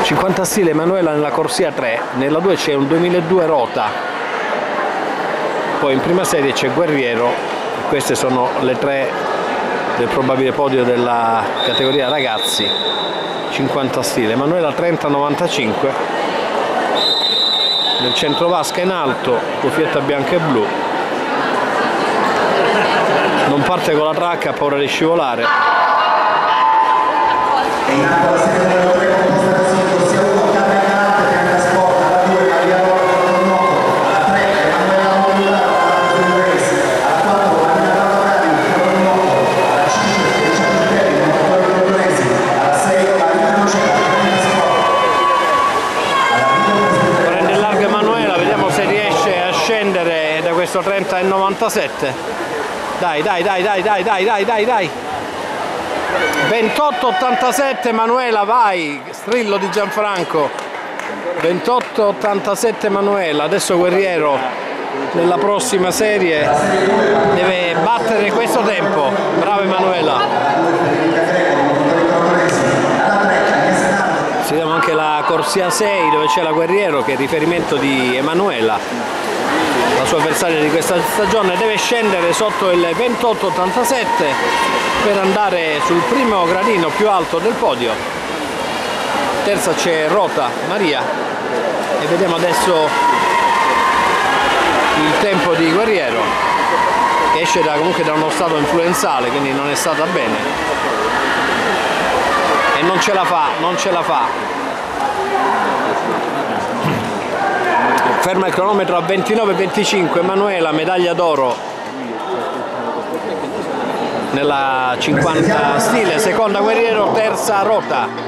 50 stile Emanuela nella corsia 3, nella 2 c'è un 2002 Rota, poi in prima serie c'è Guerriero. Queste sono le 3 del probabile podio della categoria ragazzi. 50 stile Emanuela 30-95, nel centro vasca in alto, cuffietta bianca e blu, non parte con la tracca, ha paura di scivolare. Prende largo Emanuela, vediamo se riesce a scendere da questo 30,97. Dai, 28,87 Emanuela, vai, strillo di Gianfranco. 28,87 Emanuela. Adesso Guerriero nella prossima serie deve battere questo tempo. Bravo Emanuela. Vediamo anche la corsia 6 dove c'è la Guerriero, che è il riferimento di Emanuela, la sua avversaria di questa stagione. Deve scendere sotto il 28,87 per andare sul primo gradino più alto del podio. Terza c'è Rota Maria, e vediamo adesso il tempo di Guerriero, che esce comunque da uno stato influenzale, quindi non è stata bene e non ce la fa. Ferma il cronometro a 29,25 Emanuela, medaglia d'oro nella 50 stile, seconda Guerriero, terza Rota.